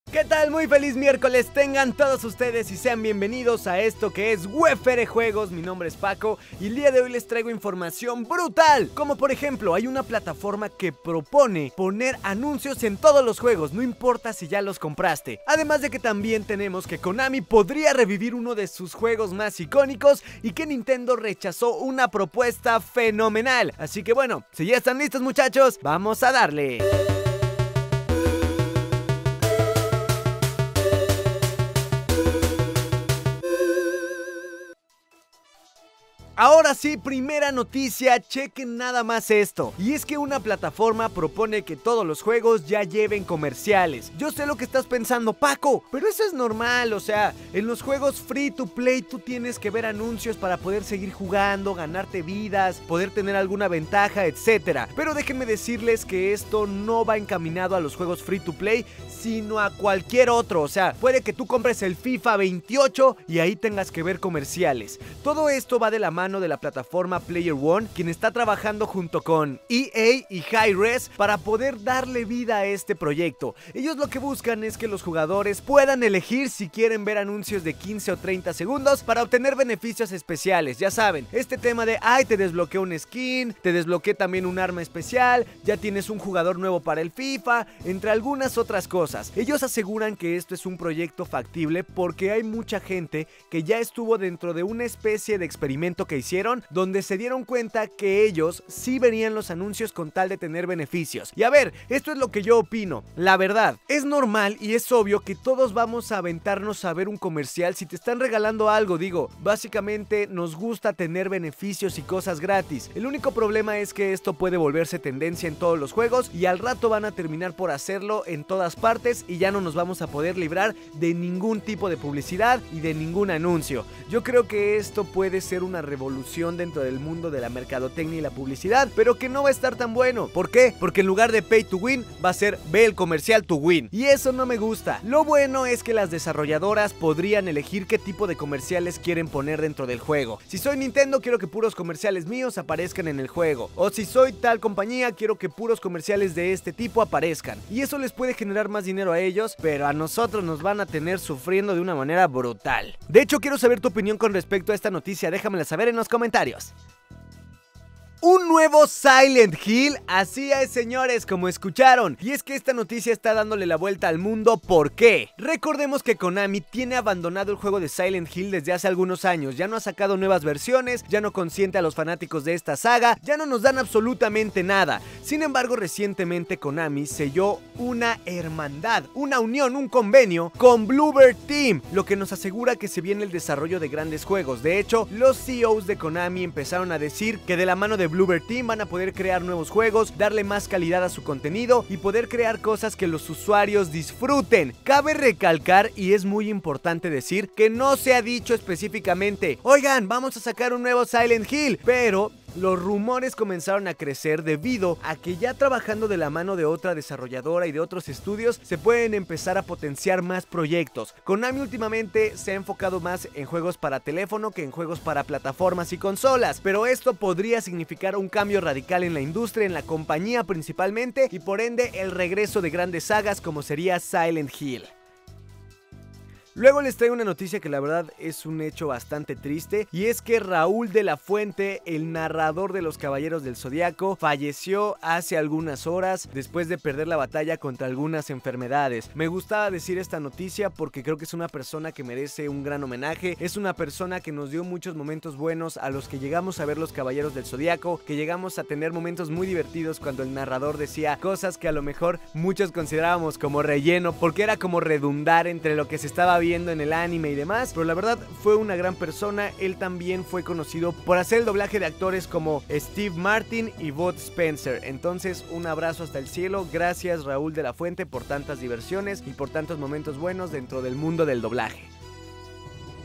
¿Qué tal? Muy feliz miércoles tengan todos ustedes y sean bienvenidos a esto que es Wefere Juegos. Mi nombre es Paco y el día de hoy les traigo información brutal. Como por ejemplo, hay una plataforma que propone poner anuncios en todos los juegos, no importa si ya los compraste. Además de que también tenemos que Konami podría revivir uno de sus juegos más icónicos y que Nintendo rechazó una propuesta fenomenal. Así que bueno, si ya están listos muchachos, vamos a darle. Ahora sí, primera noticia, chequen nada más esto. Y es que una plataforma propone que todos los juegos ya lleven comerciales. Yo sé lo que estás pensando, Paco, pero eso es normal, o sea, en los juegos free to play tú tienes que ver anuncios para poder seguir jugando, ganarte vidas, poder tener alguna ventaja, etc. Pero déjenme decirles que esto no va encaminado a los juegos free to play, sino a cualquier otro. O sea, puede que tú compres el FIFA 28 y ahí tengas que ver comerciales. Todo esto va de la mano de la plataforma Player One, quien está trabajando junto con EA y Hi-Rez para poder darle vida a este proyecto. Ellos lo que buscan es que los jugadores puedan elegir si quieren ver anuncios de 15 o 30 segundos para obtener beneficios especiales. Ya saben, este tema de ay, te desbloqueé un skin, te desbloqueé también un arma especial, ya tienes un jugador nuevo para el FIFA, entre algunas otras cosas. Ellos aseguran que esto es un proyecto factible porque hay mucha gente que ya estuvo dentro de una especie de experimento que hicieron, donde se dieron cuenta que ellos sí verían los anuncios con tal de tener beneficios. Y a ver, esto es lo que yo opino. La verdad, es normal y es obvio que todos vamos a aventarnos a ver un comercial si te están regalando algo. Digo, básicamente nos gusta tener beneficios y cosas gratis. El único problema es que esto puede volverse tendencia en todos los juegos y al rato van a terminar por hacerlo en todas partes y ya no nos vamos a poder librar de ningún tipo de publicidad y de ningún anuncio. Yo creo que esto puede ser una revolución dentro del mundo de la mercadotecnia y la publicidad, pero que no va a estar tan bueno. ¿Por qué? Porque en lugar de pay to win va a ser ve el comercial to win, y eso no me gusta. Lo bueno es que las desarrolladoras podrían elegir qué tipo de comerciales quieren poner dentro del juego. Si soy Nintendo, quiero que puros comerciales míos aparezcan en el juego, o si soy tal compañía, quiero que puros comerciales de este tipo aparezcan, y eso les puede generar más dinero a ellos, pero a nosotros nos van a tener sufriendo de una manera brutal. De hecho, quiero saber tu opinión con respecto a esta noticia, déjamela saber en los comentarios. Un nuevo Silent Hill, así es señores, como escucharon. Y es que esta noticia está dándole la vuelta al mundo. ¿Por qué? Recordemos que Konami tiene abandonado el juego de Silent Hill desde hace algunos años. Ya no ha sacado nuevas versiones, ya no consiente a los fanáticos de esta saga, ya no nos dan absolutamente nada. Sin embargo, recientemente Konami selló una hermandad, una unión, un convenio con Bloober Team, lo que nos asegura que se viene el desarrollo de grandes juegos. De hecho, los CEOs de Konami empezaron a decir que de la mano de Bloober Team van a poder crear nuevos juegos, darle más calidad a su contenido y poder crear cosas que los usuarios disfruten. Cabe recalcar, y es muy importante decir, que no se ha dicho específicamente, oigan, vamos a sacar un nuevo Silent Hill, pero los rumores comenzaron a crecer debido a que ya trabajando de la mano de otra desarrolladora y de otros estudios se pueden empezar a potenciar más proyectos. Konami últimamente se ha enfocado más en juegos para teléfono que en juegos para plataformas y consolas, pero esto podría significar un cambio radical en la industria, en la compañía principalmente, y por ende el regreso de grandes sagas como sería Silent Hill. Luego les traigo una noticia que la verdad es un hecho bastante triste, y es que Raúl de la Fuente, el narrador de Los Caballeros del Zodiaco, falleció hace algunas horas después de perder la batalla contra algunas enfermedades. Me gustaba decir esta noticia porque creo que es una persona que merece un gran homenaje, es una persona que nos dio muchos momentos buenos a los que llegamos a ver Los Caballeros del Zodiaco, que llegamos a tener momentos muy divertidos cuando el narrador decía cosas que a lo mejor muchos considerábamos como relleno, porque era como redundar entre lo que se estaba viendo en el anime y demás, pero la verdad fue una gran persona. Él también fue conocido por hacer el doblaje de actores como Steve Martin y Bud Spencer. Entonces un abrazo hasta el cielo, gracias Raúl de la Fuente por tantas diversiones y por tantos momentos buenos dentro del mundo del doblaje.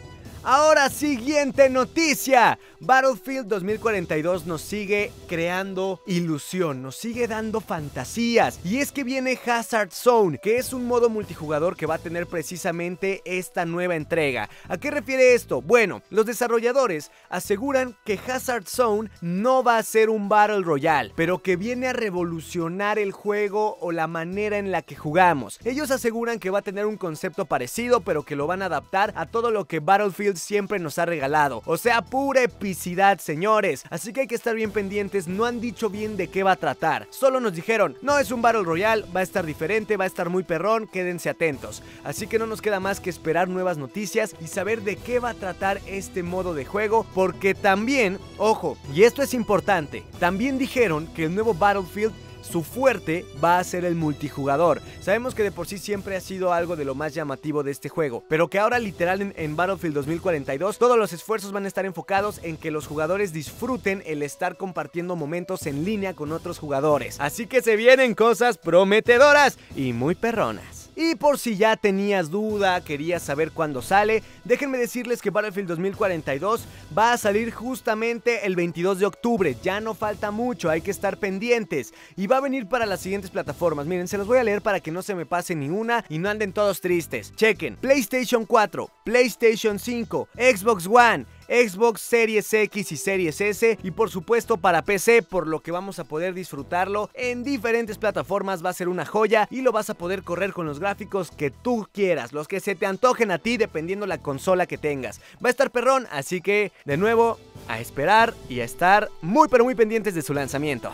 Ahora, siguiente noticia. Battlefield 2042 nos sigue creando ilusión, nos sigue dando fantasías. Y es que viene Hazard Zone, que es un modo multijugador que va a tener precisamente esta nueva entrega. ¿A qué refiere esto? Bueno, los desarrolladores aseguran que Hazard Zone no va a ser un Battle Royale, pero que viene a revolucionar el juego o la manera en la que jugamos. Ellos aseguran que va a tener un concepto parecido, pero que lo van a adaptar a todo lo que Battlefield siempre nos ha regalado. O sea, pura epicidad, señores. Así que hay que estar bien pendientes. No han dicho bien de qué va a tratar. Solo nos dijeron, no es un Battle Royale, va a estar diferente, va a estar muy perrón, quédense atentos. Así que no nos queda más que esperar nuevas noticias y saber de qué va a tratar este modo de juego, porque también, ojo, y esto es importante, también dijeron que el nuevo Battlefield, su fuerte va a ser el multijugador. Sabemos que de por sí siempre ha sido algo de lo más llamativo de este juego, pero que ahora literal en Battlefield 2042 todos los esfuerzos van a estar enfocados en que los jugadores disfruten el estar compartiendo momentos en línea con otros jugadores. Así que se vienen cosas prometedoras y muy perronas. Y por si ya tenías duda, querías saber cuándo sale, déjenme decirles que Battlefield 2042 va a salir justamente el 22 de octubre, ya no falta mucho, hay que estar pendientes. Y va a venir para las siguientes plataformas, miren, se los voy a leer para que no se me pase ni una y no anden todos tristes. Chequen: PlayStation 4, PlayStation 5, Xbox One, Xbox Series X y Series S, y por supuesto para PC, por lo que vamos a poder disfrutarlo en diferentes plataformas. Va a ser una joya y lo vas a poder correr con los gráficos que tú quieras, los que se te antojen a ti dependiendo la consola que tengas. Va a estar perrón, así que de nuevo a esperar y a estar muy pero muy pendientes de su lanzamiento.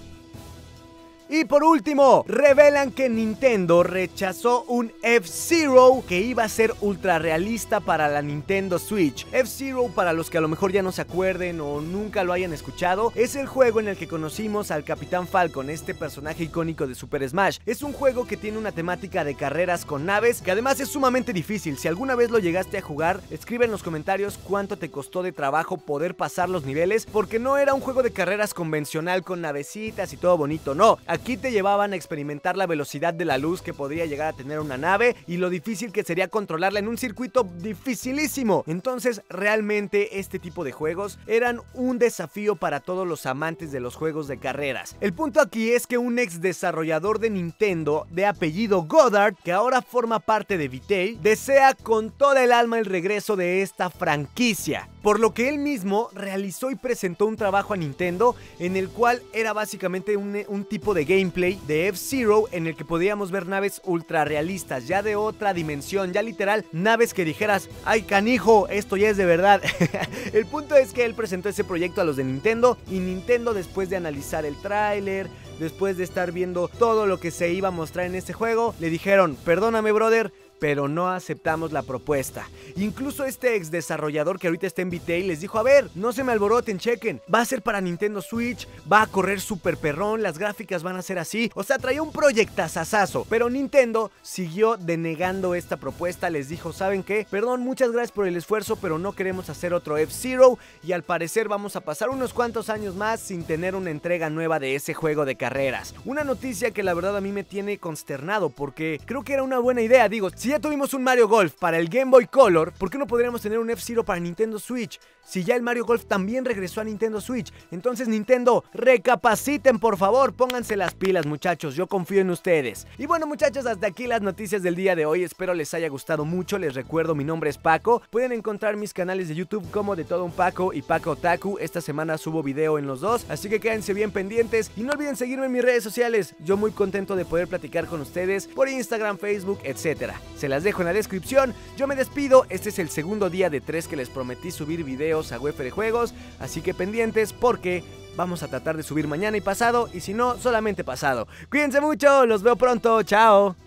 Y por último, revelan que Nintendo rechazó un F-Zero que iba a ser ultra realista para la Nintendo Switch. F-Zero, para los que a lo mejor ya no se acuerden o nunca lo hayan escuchado, es el juego en el que conocimos al Capitán Falcon, este personaje icónico de Super Smash. Es un juego que tiene una temática de carreras con naves, que además es sumamente difícil. Si alguna vez lo llegaste a jugar, escribe en los comentarios cuánto te costó de trabajo poder pasar los niveles, porque no era un juego de carreras convencional con navecitas y todo bonito, no. Aquí te llevaban a experimentar la velocidad de la luz que podría llegar a tener una nave y lo difícil que sería controlarla en un circuito dificilísimo. Entonces, realmente este tipo de juegos eran un desafío para todos los amantes de los juegos de carreras. El punto aquí es que un ex desarrollador de Nintendo de apellido Goddard, que ahora forma parte de Vitel, desea con toda el alma el regreso de esta franquicia, por lo que él mismo realizó y presentó un trabajo a Nintendo en el cual era básicamente un tipo de gameplay de F-Zero en el que podíamos ver naves ultra realistas, ya de otra dimensión, ya literal naves que dijeras, ay canijo, esto ya es de verdad. El punto es que él presentó ese proyecto a los de Nintendo, y Nintendo, después de analizar el tráiler, después de estar viendo todo lo que se iba a mostrar en este juego, le dijeron, perdóname brother, pero no aceptamos la propuesta. Incluso este ex desarrollador que ahorita está en Vitel les dijo, a ver, no se me alboroten, chequen, va a ser para Nintendo Switch, va a correr súper perrón, las gráficas van a ser así. O sea, traía un proyectazazazo, pero Nintendo siguió denegando esta propuesta. Les dijo, ¿saben qué? Perdón, muchas gracias por el esfuerzo, pero no queremos hacer otro F-Zero, y al parecer vamos a pasar unos cuantos años más sin tener una entrega nueva de ese juego de carreras. Una noticia que la verdad a mí me tiene consternado, porque creo que era una buena idea. Digo, si ya tuvimos un Mario Golf para el Game Boy Color, ¿por qué no podríamos tener un F-Zero para Nintendo Switch? Si ya el Mario Golf también regresó a Nintendo Switch. Entonces, Nintendo, recapaciten por favor, pónganse las pilas, muchachos, yo confío en ustedes. Y bueno, muchachos, hasta aquí las noticias del día de hoy. Espero les haya gustado mucho. Les recuerdo, mi nombre es Paco. Pueden encontrar mis canales de YouTube como De Todo Un Paco y Paco Otaku. Esta semana subo video en los dos, así que quédense bien pendientes y no olviden seguirme en mis redes sociales. Yo muy contento de poder platicar con ustedes por Instagram, Facebook, etcétera. Se las dejo en la descripción. Yo me despido. Este es el segundo día de 3 que les prometí subir videos a Web de Juegos, así que pendientes porque vamos a tratar de subir mañana y pasado, y si no, solamente pasado. Cuídense mucho, los veo pronto, chao.